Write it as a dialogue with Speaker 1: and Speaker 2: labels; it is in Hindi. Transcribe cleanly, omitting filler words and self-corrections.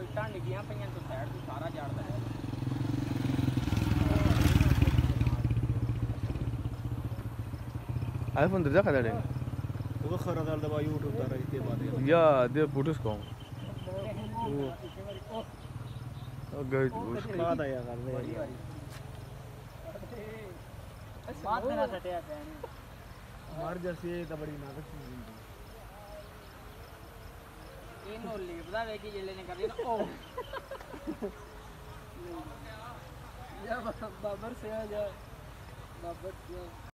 Speaker 1: इट्टां डिग्गियां पईयां तो साइड तो सारा जाड़दा है
Speaker 2: iPhone da zaka dare
Speaker 3: वो खरा दाल दबा YouTube da रही थी बात
Speaker 2: ya de putus kom अगर
Speaker 3: उसका दया कर दे
Speaker 1: बात मेरा सटिया पे
Speaker 3: मार जैसे तो बड़ी नाटक
Speaker 1: इनो लीपदा वे की जेले ने कर दिया ओ या बाबर से आ जा बाबर